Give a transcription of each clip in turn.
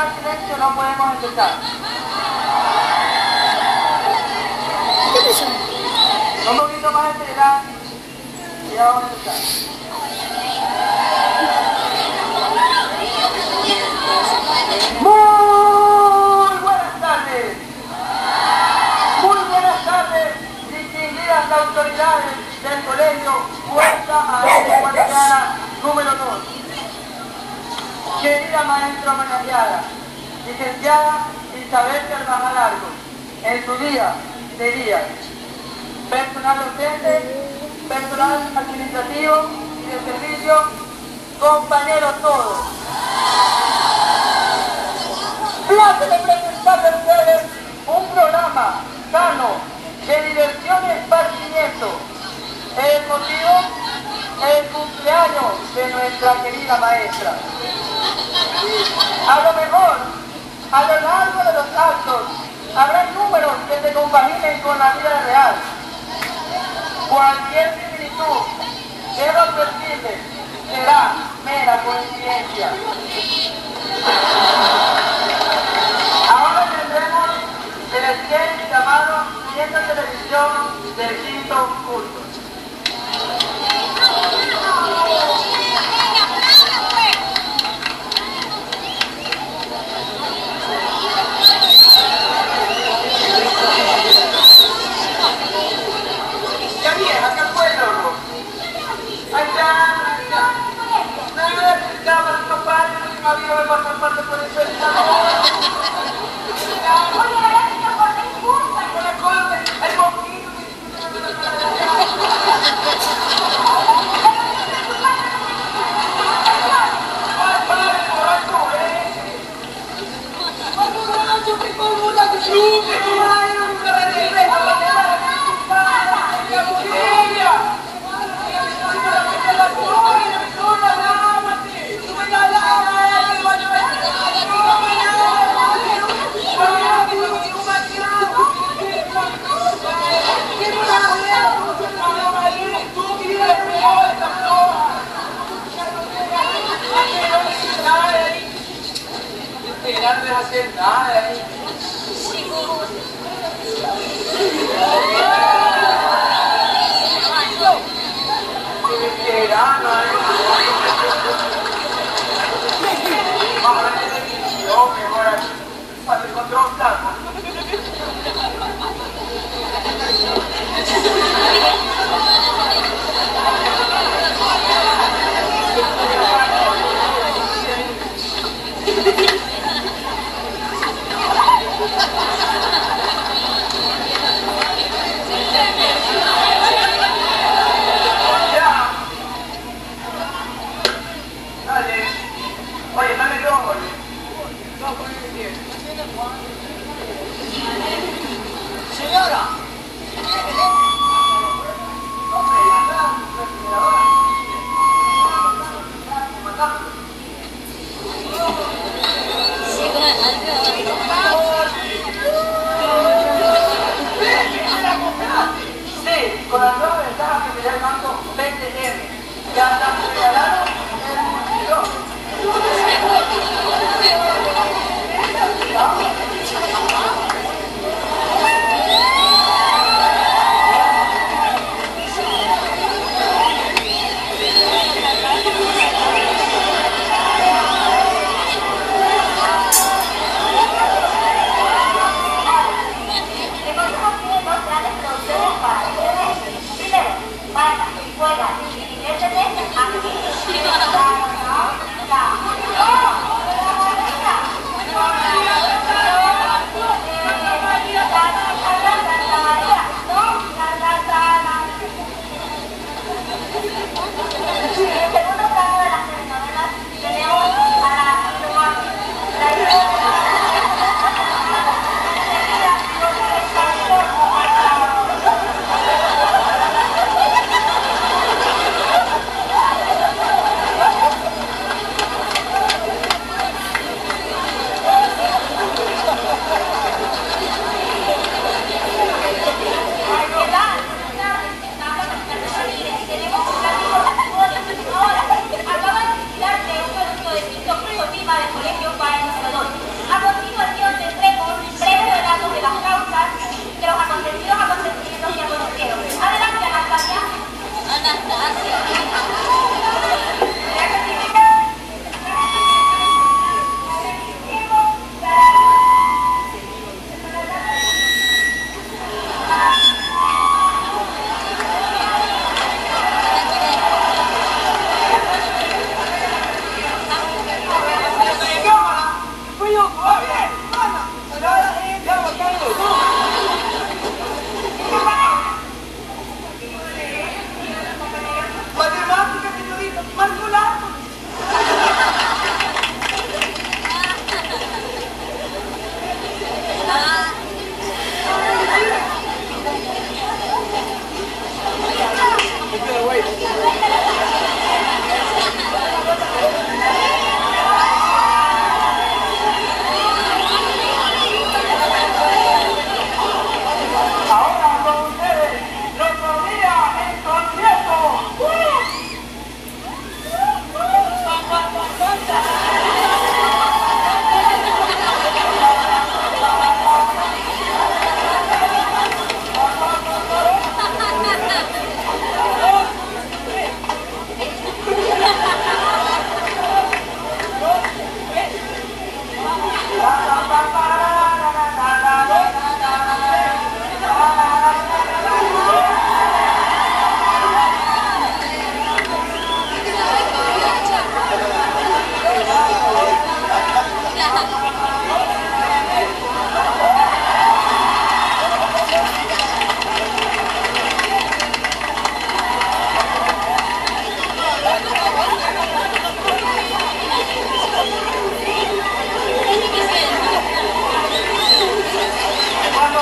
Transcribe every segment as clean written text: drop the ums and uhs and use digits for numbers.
guardar silencio no podemos empezar. ¿Qué pasó? Un poquito más de seriedad y ya vamos a empezar. Muy buenas tardes. Muy buenas tardes, distinguidas autoridades del colegio Fuerza Aérea Guardiana número 2. Querida maestra homenajeada, licenciada Isabel Carvajal Largo, en su día de día, personal docente, personal administrativo y de servicio, compañeros todos. Place de presentarle a ustedes un programa sano de diversión y esparcimiento. El motivo, el cumpleaños de nuestra querida maestra. A lo mejor, a lo largo de los actos, habrá números que se compaginen con la vida real. Cualquier similitud, debo advertirles, será mera coincidencia. Ahora tendremos el sketch llamado Viendo Televisión del quinto curso. Ya vieja, ¿qué fue, loco? Allá, nada, que estaba el papá de mi marido de pasar parte por el felicidad. No deja hacer nada ahí.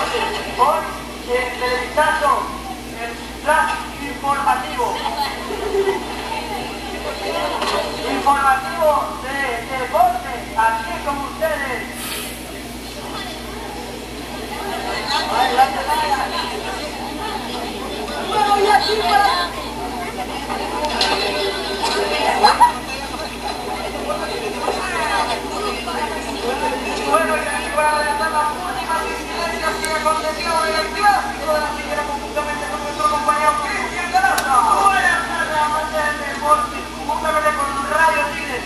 Hoy televisando el flash informativo de deporte, aquí con ustedes. Bueno, y aquí para... Bueno, y aquí para adelantar las últimas incidencias que acontecieron en el clásico de la Figuera conjuntamente con nuestro compañero Cristian Galaza. Buenas tardes, amantes del deporte, juntamente con Radio Tigres.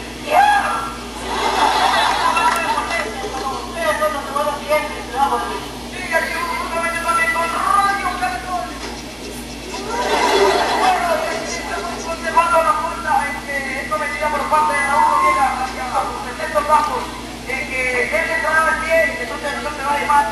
Ustedes son los que van a siguientes, vamos. Sí, aquí juntamente también con Radio Caracol. Bueno, estamos conservando la fuerza es cometida por parte de Raúl Viegas hacia sus 70 campos. Que él le traba el pie, entonces no te va a llevar.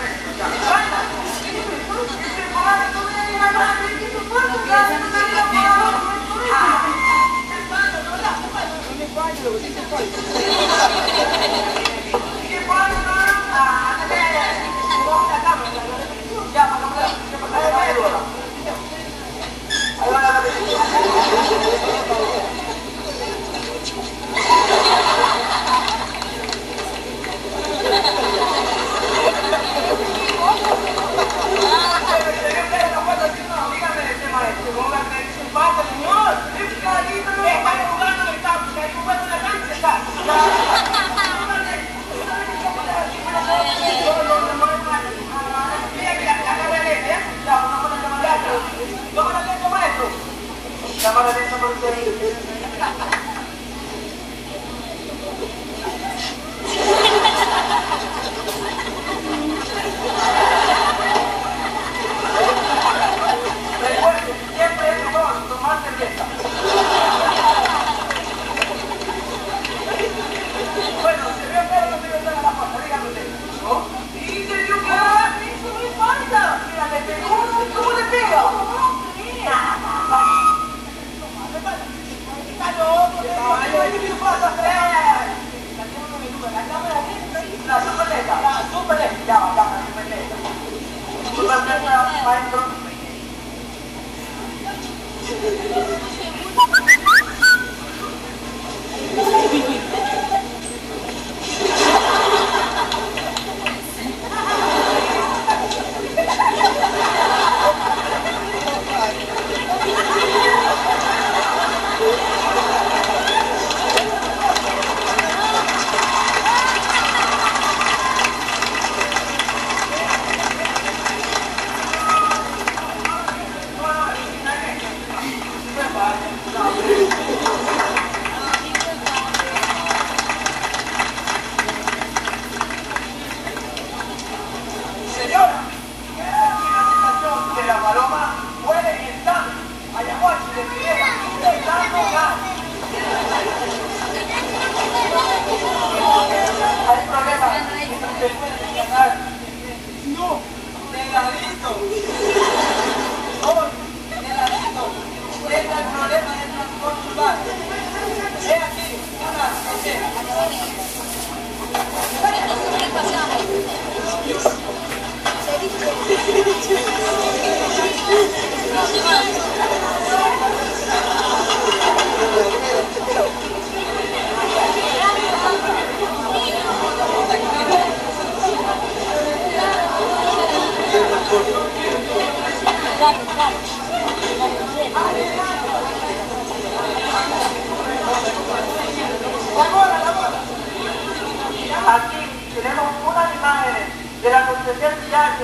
Aquí tenemos unas imágenes del acontecer diario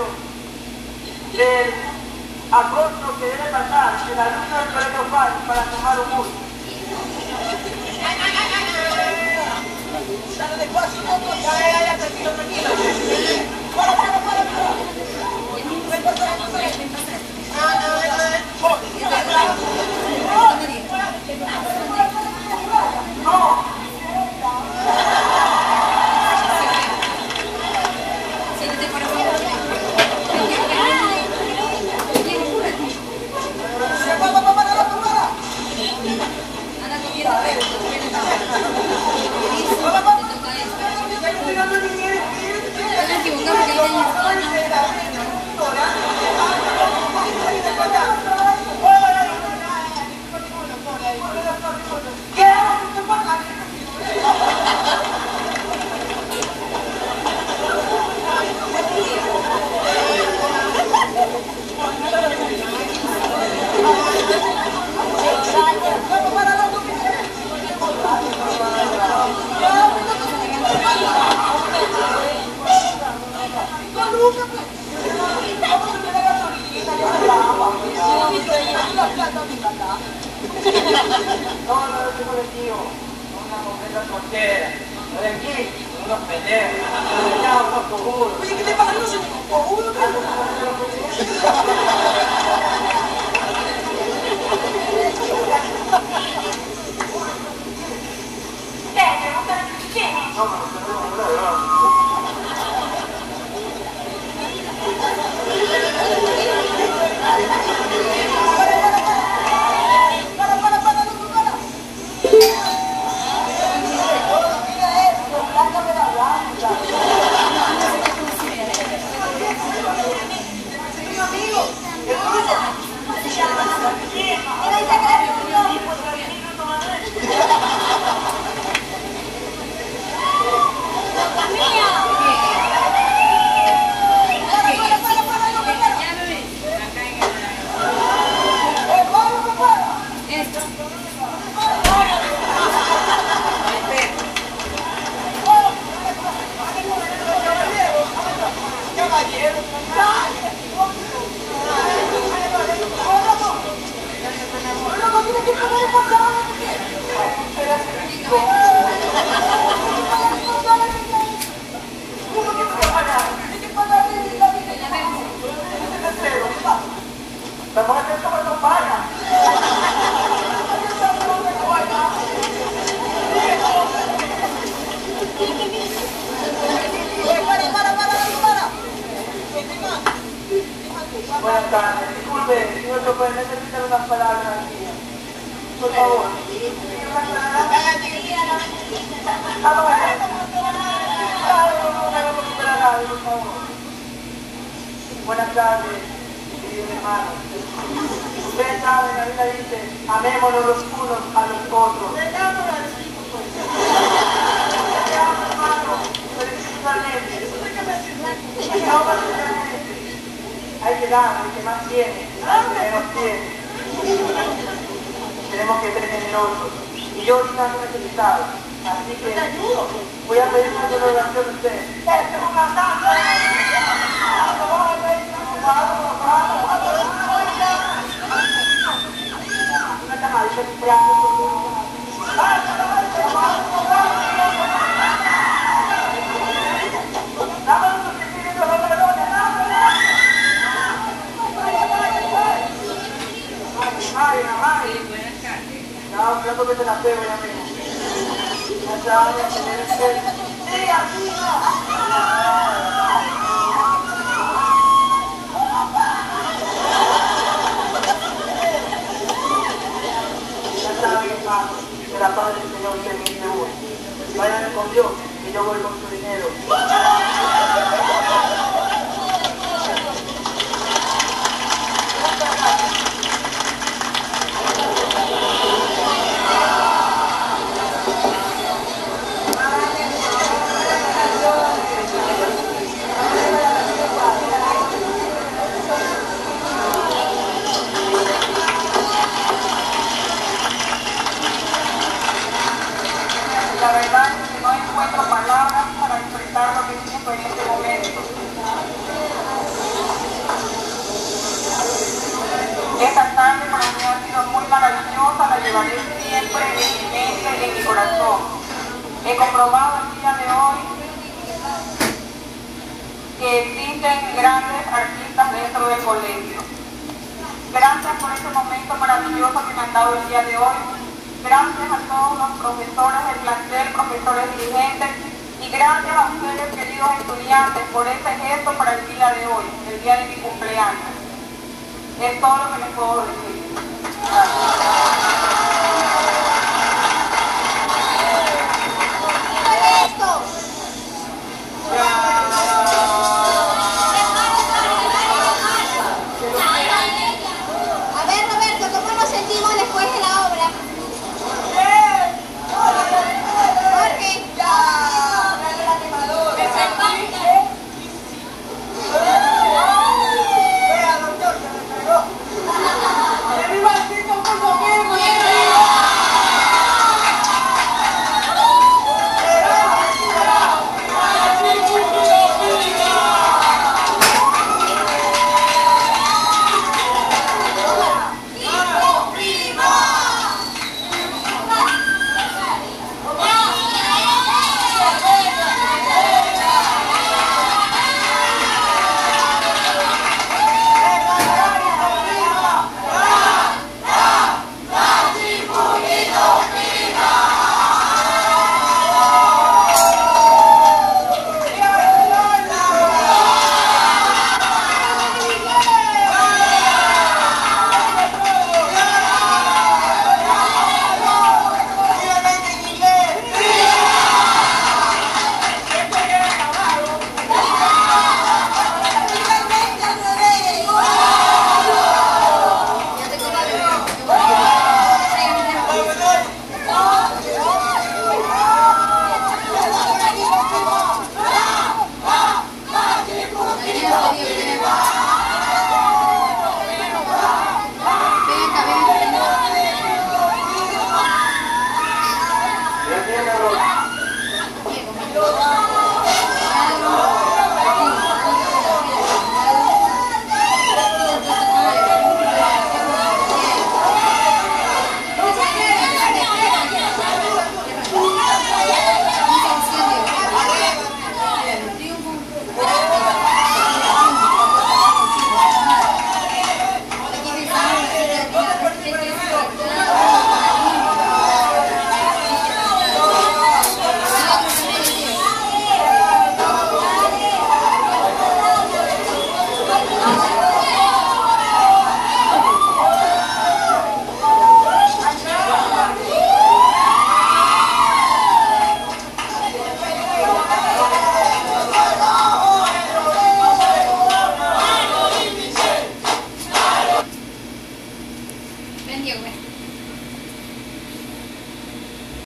del acoso que debe pasar el alumno del colegio FAI para tomar un bus. Dale despacio, ya, tranquilo, tranquilo. Para. Todos los de este colectivo son una completa frontera. Los de aquí, unos pendejos. Los de allá, unos cojudos. Oye, ¿qué te pasa? No soy ningún cojudo. Vamos a hacer como tu pana. Buenas tardes, disculpe, si nuestro puede necesitar unas palabras aquí. Por favor. Por favor. Buenas tardes, queridos hermanos. Ustedes saben, la Biblia dice, amémonos los unos a los otros. Hay que dar, el que más tiene, al que menos tiene. Tenemos que ser generosos. Y yo ahorita ando necesitado. Así que voy a pedir una colaboración de ustedes. ¡Este es un asalto! Una tamadita de plato. No, creo que te la pego ya mismo. Ya sabes, tener que... ¡Sí, así no! Ya saben, hermano, que la paz del Señor se me seguro. Vayan con Dios, y yo voy con su dinero. La verdad es que no encuentro palabras para expresar lo que siento en este momento. Esta tarde para mí ha sido muy maravillosa, la llevaré siempre en mi mente y en mi corazón. He comprobado el día de hoy que existen grandes artistas dentro del colegio. Gracias por este momento maravilloso que me han dado el día de hoy. Gracias a todos los profesores del plantel, profesores dirigentes, y gracias a ustedes, queridos estudiantes, por este gesto para el día de hoy, el día de mi cumpleaños. Es todo lo que les puedo decir. Gracias.